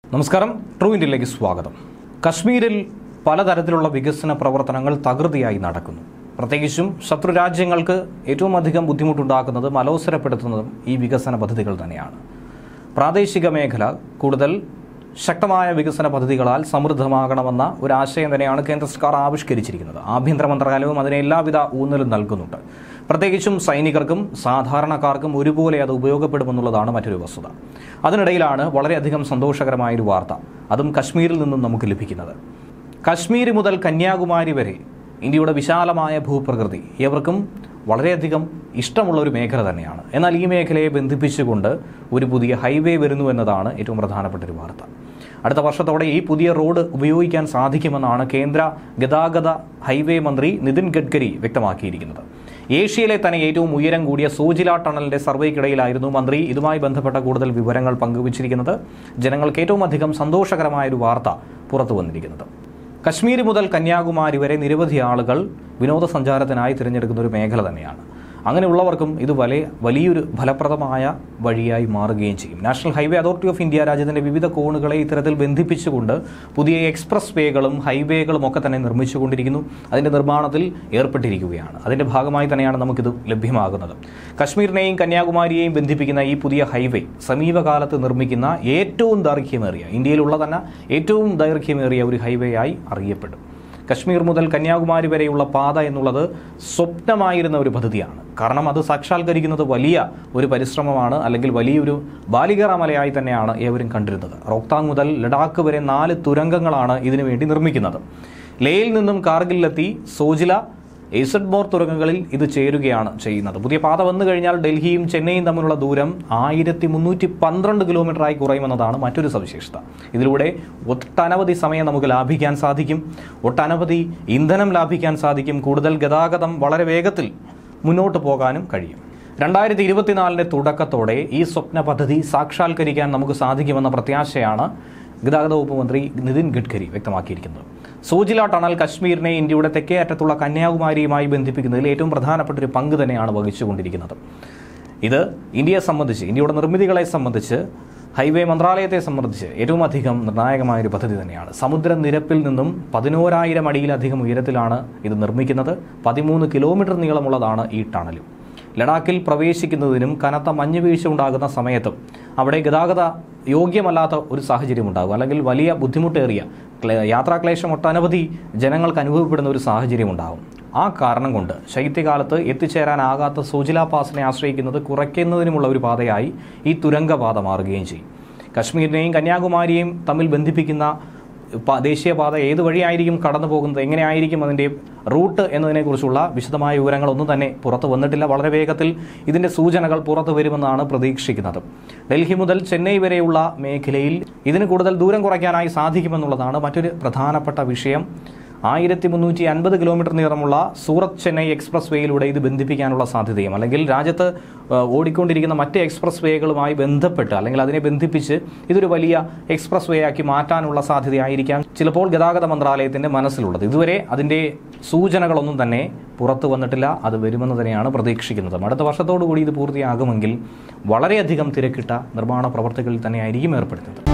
നമസ്കാരം, ട്രൂ ഇന്ത്യയിലേക്ക് സ്വാഗതം. കശ്മീരിൽ പലതരത്തിലുള്ള വികസന പ്രവർത്തനങ്ങൾ തകൃതിയായി നടക്കുന്നു. പ്രത്യേകിച്ചും ശത്രു രാജ്യങ്ങൾക്ക് ഏറ്റവും അധികം ബുദ്ധിമുട്ടുണ്ടാക്കുന്നതും അലോസരപ്പെടുത്തുന്നതും ഈ വികസന പദ്ധതികൾ തന്നെയാണ്. പ്രാദേശിക മേഖല കൂടുതൽ ശക്തമായ വികസന പദ്ധതികളാൽ സമൃദ്ധമാകണമെന്ന ഒരു ആശയം തന്നെയാണ് കേന്ദ്ര സർക്കാർ ആവിഷ്കരിച്ചിരിക്കുന്നത്. ആഭ്യന്തര മന്ത്രാലയവും അതിന് എല്ലാവിധ ഊന്നലും നൽകുന്നുണ്ട്. പ്രത്യേകിച്ചും സൈനികർക്കും സാധാരണക്കാർക്കും ഒരുപോലെ അത് ഉപയോഗപ്പെടുമെന്നുള്ളതാണ് മറ്റൊരു വസ്തുത. അതിനിടയിലാണ് വളരെയധികം സന്തോഷകരമായൊരു വാർത്ത, അതും കശ്മീരിൽ നിന്നും നമുക്ക് ലഭിക്കുന്നത്. കശ്മീർ മുതൽ കന്യാകുമാരി വരെ ഇന്ത്യയുടെ വിശാലമായ ഭൂപ്രകൃതി ഏവർക്കും വളരെയധികം ഇഷ്ടമുള്ള ഒരു മേഖല തന്നെയാണ്. എന്നാൽ ഈ മേഖലയെ ബന്ധിപ്പിച്ചുകൊണ്ട് ഒരു പുതിയ ഹൈവേ വരുന്നു എന്നതാണ് ഏറ്റവും പ്രധാനപ്പെട്ട ഒരു വാർത്ത. അടുത്ത വർഷത്തോടെ ഈ പുതിയ റോഡ് ഉപയോഗിക്കാൻ സാധിക്കുമെന്നാണ് കേന്ദ്ര ഗതാഗത ഹൈവേ മന്ത്രി നിതിൻ ഗഡ്കരി വ്യക്തമാക്കിയിരിക്കുന്നത്. ഏഷ്യയിലെ തന്നെ ഏറ്റവും ഉയരം കൂടിയ സോജില ടണലിന്റെ സർവേക്കിടയിലായിരുന്നു മന്ത്രി ഇതുമായി ബന്ധപ്പെട്ട കൂടുതൽ വിവരങ്ങൾ പങ്കുവച്ചിരിക്കുന്നത്. ജനങ്ങൾക്ക് ഏറ്റവും അധികം സന്തോഷകരമായൊരു വാർത്ത പുറത്തു വന്നിരിക്കുന്നത്. കശ്മീർ മുതൽ കന്യാകുമാരി വരെ നിരവധി ആളുകൾ വിനോദസഞ്ചാരത്തിനായി തിരഞ്ഞെടുക്കുന്ന ഒരു മേഖല തന്നെയാണ്. അങ്ങനെയുള്ളവർക്കും ഇത് വലിയൊരു ഫലപ്രദമായ വഴിയായി മാറുകയും ചെയ്യും. National highway authority of India രാജ്യത്തിന്റെ വിവിധ കോണുകളെ ഇത്തരത്തിൽ ബന്ധിപ്പിച്ചുകൊണ്ട് പുതിയ എക്സ്പ്രസ് വേകളും ഹൈവേകളും ഒക്കെ തന്നെ നിർമ്മിച്ചുകൊണ്ടിരിക്കുന്നു. അതിന്റെ നിർമ്മാണത്തിൽ ഏർപ്പെട്ടിരിക്കുകയാണ്. അതിന്റെ ഭാഗമായി തന്നെയാണ് നമുക്കിത് ലഭ്യമാകുന്നത്. കശ്മീരിനെയും കന്യാകുമാരിയെയും ബന്ധിപ്പിക്കുന്ന ഈ പുതിയ ഹൈവേ സമീപകാലത്ത് നിർമ്മിക്കുന്ന ഏറ്റവും ദൈർഘ്യമേറിയ, ഇന്ത്യയിലുള്ള തന്നെ ഏറ്റവും ദൈർഘ്യമേറിയ ഒരു ഹൈവേയായി അറിയപ്പെടും. കശ്മീർ മുതൽ കന്യാകുമാരി വരെയുള്ള പാത എന്നുള്ളത് സ്വപ്നമായിരുന്ന ഒരു പദ്ധതിയാണ്. കാരണം അത് സാക്ഷാത്കരിക്കുന്നത് വലിയ ഒരു പരിശ്രമമാണ്, അല്ലെങ്കിൽ വലിയൊരു ബാലികറമലയായി തന്നെയാണ് ഏവരും കണ്ടിരുന്നത്. റോഹ്താങ് മുതൽ ലഡാക്ക് വരെ 4 തുരങ്കങ്ങളാണ് ഇതിനുവേണ്ടി നിർമ്മിക്കുന്നത്. ലേയിൽ നിന്നും കാർഗിലെത്തി സോജില, എയ്സഡ്മോർ തുരങ്കങ്ങളിൽ ഇത് ചേരുകയാണ് ചെയ്യുന്നത്. പുതിയ പാത വന്നു കഴിഞ്ഞാൽ ഡൽഹിയും ചെന്നൈയും തമ്മിലുള്ള ദൂരം 1312 കിലോമീറ്ററായി കുറയുമെന്നതാണ് മറ്റൊരു സവിശേഷത. ഇതിലൂടെ ഒട്ടനവധി സമയം നമുക്ക് ലാഭിക്കാൻ സാധിക്കും, ഒട്ടനവധി ഇന്ധനം ലാഭിക്കാൻ സാധിക്കും. കൂടുതൽ ഗതാഗതം വളരെ വേഗത്തിൽ മുന്നോട്ട് പോകാനും കഴിയും. 2024 തുടക്കത്തോടെ ഈ സ്വപ്ന പദ്ധതി സാക്ഷാത്കരിക്കാൻ നമുക്ക് സാധിക്കുമെന്ന പ്രത്യാശയാണ് ഗതാഗത വകുപ്പ് മന്ത്രി നിതിൻ ഗഡ്കരി വ്യക്തമാക്കിയിരിക്കുന്നത്. സോജില ടണൽ കശ്മീരിനെ ഇന്ത്യയുടെ തെക്കേ അറ്റത്തുള്ള കന്യാകുമാരിയുമായി ബന്ധിപ്പിക്കുന്നതിൽ ഏറ്റവും പ്രധാനപ്പെട്ട ഒരു പങ്ക് തന്നെയാണ് വഹിച്ചുകൊണ്ടിരിക്കുന്നത്. ഇത് ഇന്ത്യയെ സംബന്ധിച്ച്, ഇന്ത്യയുടെ നിർമ്മിതികളെ സംബന്ധിച്ച്, ഹൈവേ മന്ത്രാലയത്തെ സംബന്ധിച്ച് ഏറ്റവും അധികം നിർണായകമായൊരു പദ്ധതി തന്നെയാണ്. സമുദ്രനിരപ്പിൽ നിന്നും 11,000 അടിയിലധികം ഉയരത്തിലാണ് ഇത് നിർമ്മിക്കുന്നത്. 13 കിലോമീറ്റർ നീളമുള്ളതാണ് ഈ ടണലും. ലഡാക്കിൽ പ്രവേശിക്കുന്നതിനും കനത്ത മഞ്ഞുവീഴ്ച ഉണ്ടാകുന്ന സമയത്തും അവിടെ ഗതാഗത യോഗ്യമല്ലാത്ത ഒരു സാഹചര്യം ഉണ്ടാകും, അല്ലെങ്കിൽ വലിയ ബുദ്ധിമുട്ടേറിയ യാത്രാക്ലേശം ഒട്ടനവധി ജനങ്ങൾക്ക് അനുഭവപ്പെടുന്ന ഒരു സാഹചര്യം ഉണ്ടാകും. ആ കാരണം കൊണ്ട് ശൈത്യകാലത്ത് എത്തിച്ചേരാനാകാത്ത സോജില പാസിനെ ആശ്രയിക്കുന്നത് കുറയ്ക്കുന്നതിനുമുള്ള ഒരു പാതയായി ഈ തുരങ്കപാത മാറുകയും ചെയ്യും. കശ്മീരിനെയും കന്യാകുമാരിയെയും തമ്മിൽ ബന്ധിപ്പിക്കുന്ന ദേശീയപാത ഏത് വഴിയായിരിക്കും കടന്നു പോകുന്നത്, എങ്ങനെയായിരിക്കും അതിൻ്റെ റൂട്ട് എന്നതിനെക്കുറിച്ചുള്ള വിശദമായ വിവരങ്ങളൊന്നും തന്നെ പുറത്തു വന്നിട്ടില്ല. വളരെ വേഗത്തിൽ ഇതിൻ്റെ സൂചനകൾ പുറത്തു വരുമെന്നാണ് പ്രതീക്ഷിക്കുന്നത്. ഡൽഹി മുതൽ ചെന്നൈ വരെയുള്ള മേഖലയിൽ ഇതിന് കൂടുതൽ ദൂരം കുറയ്ക്കാനായി സാധിക്കുമെന്നുള്ളതാണ് മറ്റൊരു പ്രധാനപ്പെട്ട വിഷയം. 1350 കിലോമീറ്റർ നീളമുള്ള സൂറത്ത് ചെന്നൈ എക്സ്പ്രസ് വേയിലൂടെ ഇത് ബന്ധിപ്പിക്കാനുള്ള സാധ്യതയും, അല്ലെങ്കിൽ രാജ്യത്ത് ഓടിക്കൊണ്ടിരിക്കുന്ന മറ്റ് എക്സ്പ്രസ് വേകളുമായി ബന്ധപ്പെട്ട്, അല്ലെങ്കിൽ അതിനെ ബന്ധിപ്പിച്ച് ഇതൊരു വലിയ എക്സ്പ്രസ് വേ ആക്കി മാറ്റാനുള്ള സാധ്യതയായിരിക്കാം ചിലപ്പോൾ ഗതാഗത മന്ത്രാലയത്തിൻ്റെ മനസ്സിലുള്ളത്. ഇതുവരെ അതിൻ്റെ സൂചനകളൊന്നും തന്നെ പുറത്തു വന്നിട്ടില്ല. അത് വരുമെന്ന് തന്നെയാണ് പ്രതീക്ഷിക്കുന്നത്. അടുത്ത വർഷത്തോടുകൂടി ഇത് പൂർത്തിയാകുമെങ്കിൽ വളരെയധികം തിരക്കിട്ട നിർമ്മാണ പ്രവർത്തികളിൽ തന്നെയായിരിക്കും ഏർപ്പെടുത്തുന്നത്.